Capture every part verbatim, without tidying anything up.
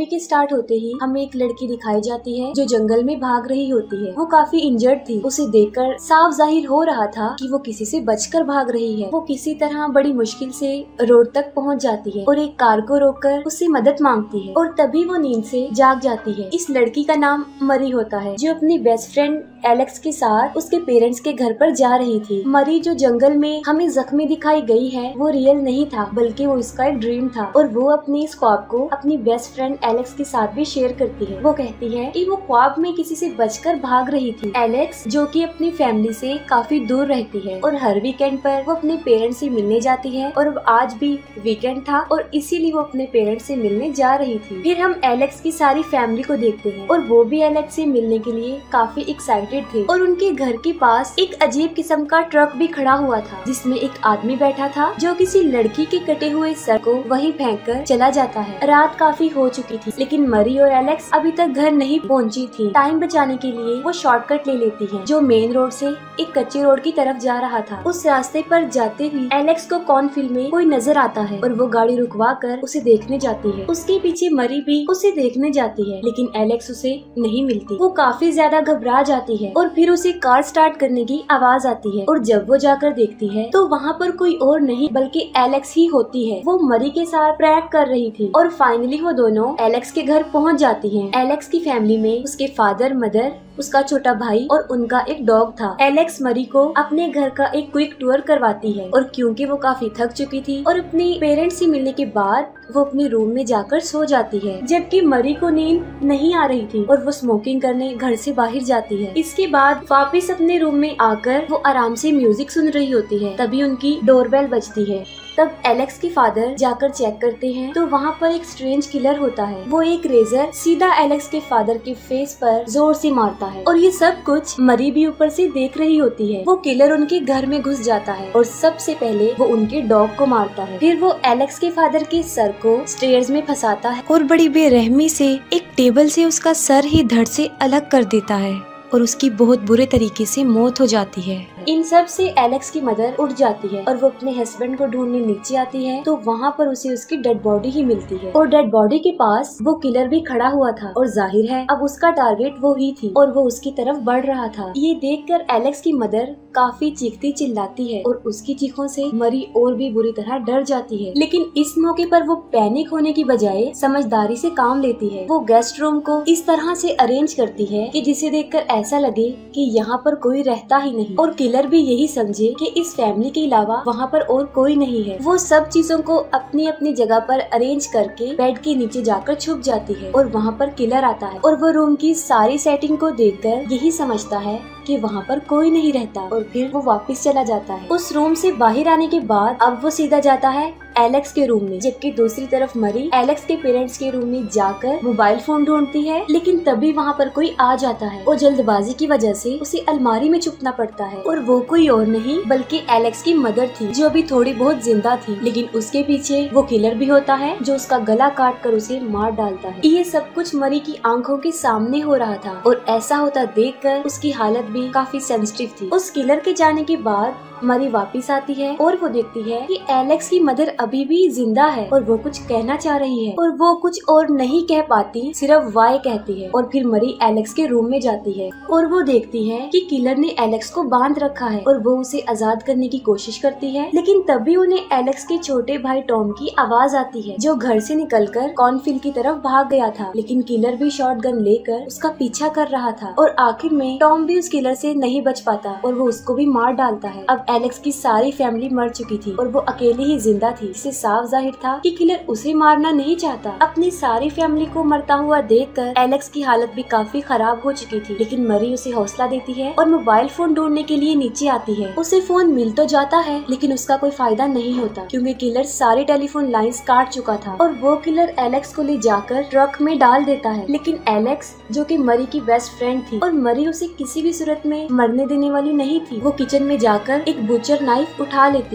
Movie के start होते ही हमें एक लड़की दिखाई जाती है जो जंगल में भाग रही होती है। वो काफी इंजर्ड थी। उसे देखकर साफ जाहिर हो रहा था कि वो किसी से बचकर भाग रही है। वो किसी तरह बड़ी मुश्किल से रोड तक पहुंच जाती है और एक कार को रोककर उससे मदद मांगती है और तभी वो नींद से जाग जाती है। इस लड़की का नाम मरी होता है जो अपनी बेस्ट फ्रेंड एलेक्स के साथ उसके पेरेंट्स के घर पर जा रही थी। मरी जो जंगल में हमें जख्मी दिखाई गई है वो रियल नहीं था, बल्कि वो उसका एक ड्रीम था और वो अपनी इस ख्वाब को अपनी बेस्ट फ्रेंड एलेक्स के साथ भी शेयर करती है। वो कहती है कि वो ख्वाब में किसी से बचकर भाग रही थी। एलेक्स जो कि अपनी फैमिली से काफी दूर रहती है और हर वीकेंड पर वो अपने पेरेंट्स से मिलने जाती है और आज भी वीकेंड था और इसीलिए वो अपने पेरेंट्स से मिलने जा रही थी। फिर हम एलेक्स की सारी फैमिली को देखते हैं और वो भी एलेक्स से मिलने के लिए काफी एक्साइटेड थे और उनके घर के पास एक अजीब किस्म का ट्रक भी खड़ा हुआ था जिसमें एक आदमी बैठा था जो किसी लड़की के कटे हुए सर को वहीं फेंककर चला जाता है। रात काफी हो चुकी थी लेकिन मरी और एलेक्स अभी तक घर नहीं पहुंची थी। टाइम बचाने के लिए वो शॉर्टकट ले लेती हैं जो मेन रोड से एक कच्चे रोड की तरफ जा रहा था। उस रास्ते पर जाते हुए एलेक्स को कॉर्नफील्ड में कोई नजर आता है और वो गाड़ी रुकवा कर उसे देखने जाती है। उसके पीछे मरी भी उसे देखने जाती है लेकिन एलेक्स उसे नहीं मिलती। वो काफी ज्यादा घबरा जाती है और फिर उसे कार स्टार्ट करने की आवाज आती है और जब वो जाकर देखती है तो वहाँ पर कोई और नहीं बल्कि एलेक्स ही होती है। वो मरी के साथ प्रैंक कर रही थी और फाइनली वो दोनों एलेक्स के घर पहुँच जाती हैं। एलेक्स की फैमिली में उसके फादर, मदर, उसका छोटा भाई और उनका एक डॉग था। एलेक्स मरी को अपने घर का एक क्विक टूर करवाती है और क्योंकि वो काफी थक चुकी थी और अपनी पेरेंट्स से मिलने के बाद वो अपने रूम में जाकर सो जाती है, जबकि मरी को नींद नहीं आ रही थी और वो स्मोकिंग करने घर से बाहर जाती है। इसके बाद वापस अपने रूम में आकर वो आराम से म्यूजिक सुन रही होती है। तभी उनकी डोरबेल बजती है। तब एलेक्स के फादर जाकर चेक करते हैं तो वहाँ पर एक स्ट्रेंज किलर होता है। वो एक रेजर सीधा एलेक्स के फादर के फेस पर जोर से मारता है और ये सब कुछ मरी भी ऊपर से देख रही होती है। वो किलर उनके घर में घुस जाता है और सबसे पहले वो उनके डॉग को मारता है। फिर वो एलेक्स के फादर के सर को स्टेयर्स में फंसाता है और बड़ी बेरहमी से एक टेबल से उसका सर ही धड़ से अलग कर देता है और उसकी बहुत बुरे तरीके से मौत हो जाती है। इन सब से एलेक्स की मदर उठ जाती है और वो अपने हस्बैंड को ढूंढने नीचे आती है तो वहाँ पर उसे उसकी डेड बॉडी ही मिलती है और डेड बॉडी के पास वो किलर भी खड़ा हुआ था और जाहिर है अब उसका टारगेट वो ही थी और वो उसकी तरफ बढ़ रहा था। ये देखकर एलेक्स की मदर काफी चीखती चिल्लाती है और उसकी चीखों से मरी और भी बुरी तरह डर जाती है। लेकिन इस मौके पर वो पैनिक होने की बजाय समझदारी से काम लेती है। वो गेस्ट रूम को इस तरह से अरेंज करती है कि जिसे देखकर ऐसा लगे कि यहाँ पर कोई रहता ही नहीं और किलर भी यही समझे कि इस फैमिली के अलावा वहाँ पर और कोई नहीं है। वो सब चीजों को अपनी अपनी जगह पर अरेंज करके बेड के नीचे जाकर छुप जाती है और वहाँ पर किलर आता है और वो रूम की सारी सेटिंग को देखकर यही समझता है कि वहाँ पर कोई नहीं रहता और फिर वो वापस चला जाता है। उस रूम से बाहर आने के बाद अब वो सीधा जाता है एलेक्स के रूम में, जबकि दूसरी तरफ मरी एलेक्स के पेरेंट्स के रूम में जाकर मोबाइल फोन ढूंढती है। लेकिन तभी वहाँ पर कोई आ जाता है और जल्दबाजी की वजह से उसे अलमारी में छुपना पड़ता है और वो कोई और नहीं बल्कि एलेक्स की मदर थी जो अभी थोड़ी बहुत जिंदा थी। लेकिन उसके पीछे वो किलर भी होता है जो उसका गला काट कर उसे मार डालता है। ये सब कुछ मरी की आंखों के सामने हो रहा था और ऐसा होता देखकर उसकी हालत भी काफी सेंसिटिव थी। उस किलर के जाने के बाद मरी वापस आती है और वो देखती है कि एलेक्स की मदर अभी भी जिंदा है और वो कुछ कहना चाह रही है और वो कुछ और नहीं कह पाती, सिर्फ वाई कहती है। और फिर मरी एलेक्स के रूम में जाती है और वो देखती है कि किलर ने एलेक्स को बांध रखा है और वो उसे आजाद करने की कोशिश करती है। लेकिन तभी उन्हें एलेक्स के छोटे भाई टॉम की आवाज आती है जो घर से निकलकर कॉर्नफील्ड की तरफ भाग गया था। लेकिन किलर भी शॉटगन लेकर उसका पीछा कर रहा था और आखिर में टॉम भी उस किलर से नहीं बच पाता और वो उसको भी मार डालता है। अब एलेक्स की सारी फैमिली मर चुकी थी और वो अकेली ही जिंदा थी। इससे साफ जाहिर था कि किलर उसे मारना नहीं चाहता। अपनी सारी फैमिली को मरता हुआ देखकर एलेक्स की हालत भी काफी खराब हो चुकी थी। लेकिन मरी उसे हौसला देती है और मोबाइल फोन ढूंढने के लिए नीचे आती है। उसे फोन मिल तो जाता है लेकिन उसका कोई फायदा नहीं होता क्योंकि किलर सारे टेलीफोन लाइंस काट चुका था और वो किलर एलेक्स को ले जाकर ट्रक में डाल देता है। लेकिन एलेक्स जो कि मरी की बेस्ट फ्रेंड थी और मरी उसे किसी भी सूरत में मरने देने वाली नहीं थी, वो किचन में जाकर एक बुचर नाइफ उठा लेती है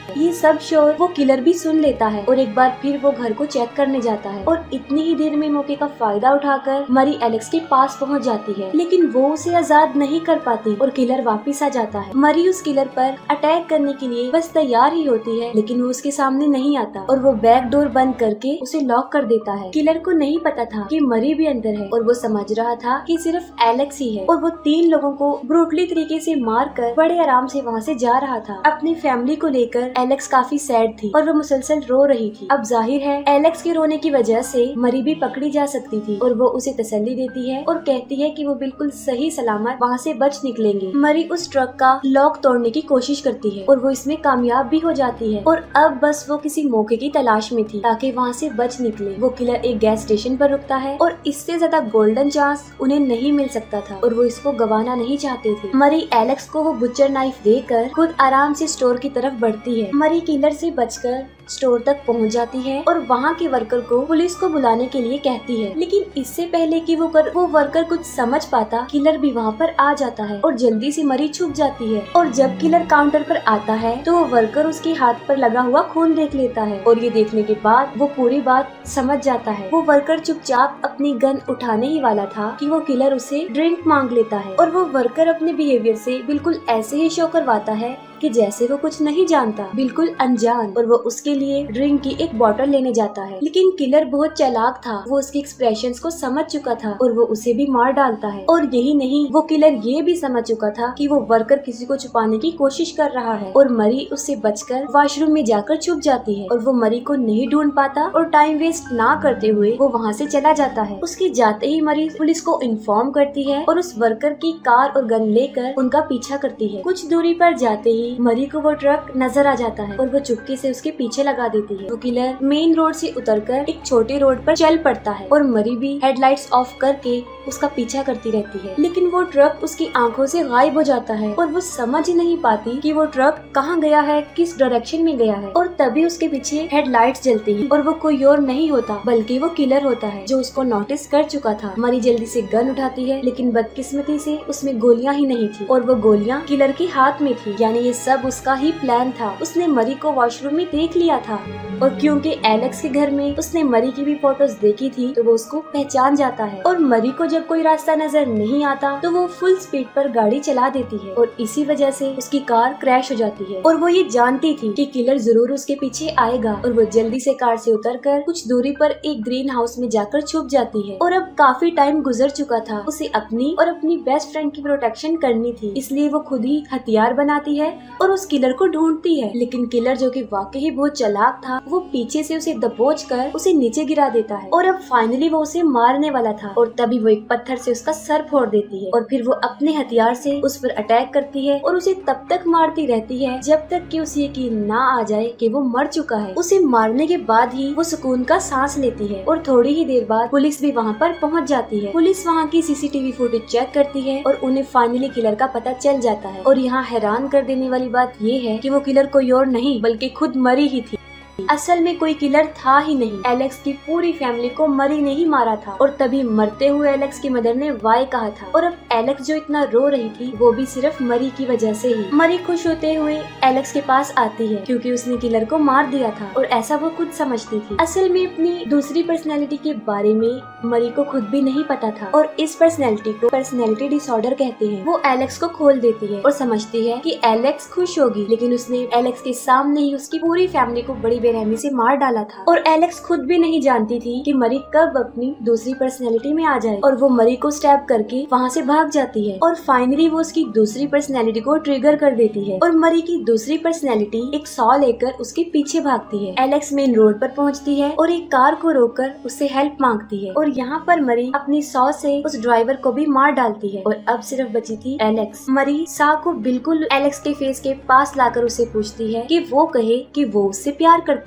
है। ये सब शोर वो किलर भी सुन लेता है और एक बार फिर वो घर को चेक करने जाता है और इतनी ही देर में मौके का फायदा उठाकर मरी एलेक्स के पास पहुंच जाती है, लेकिन वो उसे आजाद नहीं कर पाती और किलर वापिस आ जाता है। मरी उस किलर पर अटैक करने के लिए बस तैयार ही होती है, लेकिन वो उसके सामने नहीं आता और वो बैक डोर बंद करके उसे लॉक कर देता है। किलर को नहीं पता था कि मरी भी अंदर है और वो समझ रहा था कि सिर्फ एलेक्स ही है और वो तीन लोगों को ब्रूटली तरीके से मार कर बड़े आराम से वहाँ से जा रहा था। अपनी फैमिली को लेकर एलेक्स काफी सैड थी और वो मुसलसल रो रही थी। अब जाहिर है एलेक्स के रोने की वजह से मरी भी पकड़ी जा सकती थी और वो उसे तसल्ली देती है और कहती है कि वो बिल्कुल सही सलामत वहाँ से बच निकलेंगे। मरी उस ट्रक का लॉक तोड़ने की कोशिश करती है और वो इसमें कामयाब भी हो जाती है और अब बस वो किसी मौके की तलाश में थी ताकि वहाँ से बच निकले। वो किलर एक गैस स्टेशन पर रुकता है और इससे ज्यादा गोल्डन चांस उन्हें नहीं मिल सकता था और वो इसको गवाना नहीं चाहते थे। मरी एलेक्स को वो बुचर नाइफ देकर खुद आराम से स्टोर की तरफ बढ़ती है। मरी किलर से बचकर स्टोर तक पहुंच जाती है और वहाँ के वर्कर को पुलिस को बुलाने के लिए कहती है, लेकिन इससे पहले कि वो कर, वो वर्कर कुछ समझ पाता किलर भी वहाँ पर आ जाता है और जल्दी से मरी छुप जाती है। और जब किलर काउंटर पर आता है तो वो वर्कर उसके हाथ पर लगा हुआ खून देख लेता है और ये देखने के बाद वो पूरी बात समझ जाता है। वो वर्कर चुपचाप अपनी गन उठाने ही वाला था कि वो किलर उसे ड्रिंक मांग लेता है और वो वर्कर अपने बिहेवियर से बिल्कुल ऐसे ही शो करवाता है कि जैसे वो कुछ नहीं जानता, बिल्कुल अनजान, और वो उसके लिए ड्रिंक की एक बोतल लेने जाता है। लेकिन किलर बहुत चालाक था, वो उसके एक्सप्रेशंस को समझ चुका था और वो उसे भी मार डालता है। और यही नहीं, वो किलर ये भी समझ चुका था कि वो वर्कर किसी को छुपाने की कोशिश कर रहा है और मरी उससे बचकर वॉशरूम में जाकर छुप जाती है और वो मरी को नहीं ढूंढ पाता और टाइम वेस्ट ना करते हुए वो वहाँ से चला जाता है। उसके जाते ही मरी पुलिस को इन्फॉर्म करती है और उस वर्कर की कार और गन लेकर उनका पीछा करती है। कुछ दूरी पर जाते ही मरी को वो ट्रक नजर आ जाता है और वो चुपके से उसके पीछे लगा देती है। वो किलर मेन रोड से उतरकर एक छोटे रोड पर चल पड़ता है और मरी भी हेडलाइट्स ऑफ करके उसका पीछा करती रहती है, लेकिन वो ट्रक उसकी आंखों से गायब हो जाता है और वो समझ ही नहीं पाती कि वो ट्रक कहाँ गया है, किस डायरेक्शन में गया है। और तभी उसके पीछे हेडलाइट्स जलती है और वो कोई और नहीं होता बल्कि वो किलर होता है जो उसको नोटिस कर चुका था। मरी जल्दी से गन उठाती है, लेकिन बदकिस्मती से उसमें गोलियां ही नहीं थी और वो गोलियां किलर के हाथ में थी, यानी ये सब उसका ही प्लान था। उसने मरी को वॉशरूम में देख लिया था और क्योंकि एलेक्स के घर में उसने मरी की भी फोटोज देखी थी तो वो उसको पहचान जाता है और मरी को जब कोई रास्ता नजर नहीं आता तो वो फुल स्पीड पर गाड़ी चला देती है और इसी वजह से उसकी कार क्रैश हो जाती है। और वो ये जानती थी कि किलर जरूर उसके पीछे आएगा और वो जल्दी से कार से उतरकर कुछ दूरी पर एक ग्रीन हाउस में जाकर छुप जाती है। और अब काफी टाइम गुजर चुका था, उसे अपनी और अपनी बेस्ट फ्रेंड की प्रोटेक्शन करनी थी, इसलिए वो खुद ही हथियार बनाती है और उस किलर को ढूंढती है। लेकिन किलर जो कि वाकई ही बहुत चालाक था, वो पीछे से उसे दबोच कर उसे नीचे गिरा देता है और अब फाइनली वो उसे मारने वाला था और तभी वो एक पत्थर से उसका सर फोड़ देती है और फिर वो अपने हथियार से उस पर अटैक करती है और उसे तब तक मारती रहती है जब तक कि उसे यकीन ना आ जाए कि वो मर चुका है। उसे मारने के बाद ही वो सुकून का सांस लेती है और थोड़ी ही देर बाद पुलिस भी वहाँ पर पहुँच जाती है। पुलिस वहाँ की सीसीटीवी फुटेज चेक करती है और उन्हें फाइनली किलर का पता चल जाता है। और यहाँ हैरान कर देने वाली बात ये है कि वो किलर कोई और नहीं बल्कि खुद मरी ही थी। असल में कोई किलर था ही नहीं, एलेक्स की पूरी फैमिली को मरी ने ही मारा था। और तभी मरते हुए एलेक्स की मदर ने वाई कहा था और अब एलेक्स जो इतना रो रही थी वो भी सिर्फ मरी की वजह से ही। मरी खुश होते हुए एलेक्स के पास आती है क्योंकि उसने किलर को मार दिया था और ऐसा वो खुद समझती थी। असल में अपनी दूसरी पर्सनैलिटी के बारे में मरी को खुद भी नहीं पता था और इस पर्सनैलिटी को पर्सनैलिटी डिसऑर्डर कहते हैं। वो एलेक्स को खोल देती है और समझती है कि एलेक्स खुश होगी, लेकिन उसने एलेक्स के सामने ही उसकी पूरी फैमिली को बड़ी बेरहमी से मार डाला था। और एलेक्स खुद भी नहीं जानती थी कि मरी कब अपनी दूसरी पर्सनैलिटी में आ जाए और वो मरी को स्टैब करके वहाँ से भाग जाती है और फाइनली वो उसकी दूसरी पर्सनैलिटी को ट्रिगर कर देती है और मरी की दूसरी पर्सनैलिटी एक सॉ लेकर उसके पीछे भागती है। एलेक्स मेन रोड पर पहुँचती है और एक कार को रोककर उससे हेल्प मांगती है और यहाँ पर मरी अपनी सॉ से उस ड्राइवर को भी मार डालती है और अब सिर्फ बची थी एलेक्स। मरी सॉ को बिल्कुल एलेक्स के फेस के पास लाकर उसे पूछती है कि वो कहे कि वो उससे प्यार करती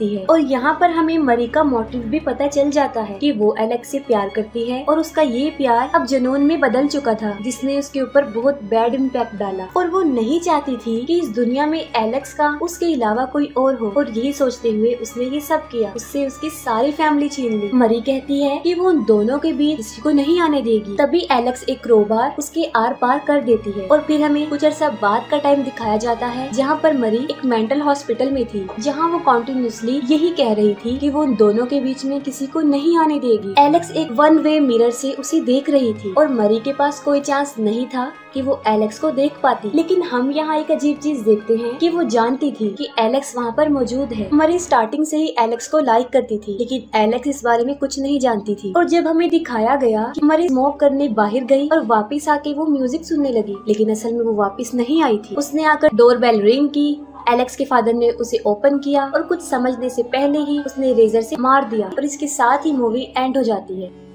लगती है। और यहाँ पर हमें मरी का मोटिव भी पता चल जाता है कि वो एलेक्स से प्यार करती है और उसका ये प्यार अब जुनून में बदल चुका था, जिसने उसके ऊपर बहुत बैड इम्पैक्ट डाला। और वो नहीं चाहती थी कि इस दुनिया में एलेक्स का उसके अलावा कोई और हो, और यही सोचते हुए उसने ये सब किया। उससे उसकी सारी फैमिली छीन ली। मरी कहती है कि वो उन दोनों के बीच किसी को नहीं आने देगी। तभी एलेक्स एक क्रोबार उसके आर पार कर देती है और फिर हमें कुछ अर्सा बाद का टाइम दिखाया जाता है जहाँ पर मरी एक मेंटल हॉस्पिटल में थी, जहाँ वो कॉन्टिन्यूसली यही कह रही थी कि वो उन दोनों के बीच में किसी को नहीं आने देगी। एलेक्स एक वन वे मिरर से उसे देख रही थी और मरी के पास कोई चांस नहीं था कि वो एलेक्स को देख पाती। लेकिन हम यहाँ एक अजीब चीज देखते हैं कि वो जानती थी कि एलेक्स वहाँ पर मौजूद है। मरी स्टार्टिंग से ही एलेक्स को लाइक करती थी, लेकिन एलेक्स इस बारे में कुछ नहीं जानती थी। और जब हमें दिखाया गया कि मरी स्मोक करने बाहर गई और वापस आके वो म्यूजिक सुनने लगी, लेकिन असल में वो वापस नहीं आई थी। उसने आकर डोर बेल रिंग की, एलेक्स के फादर ने उसे ओपन किया और कुछ समझने से पहले ही उसने रेजर से मार दिया और इसके साथ ही मूवी एंड हो जाती है।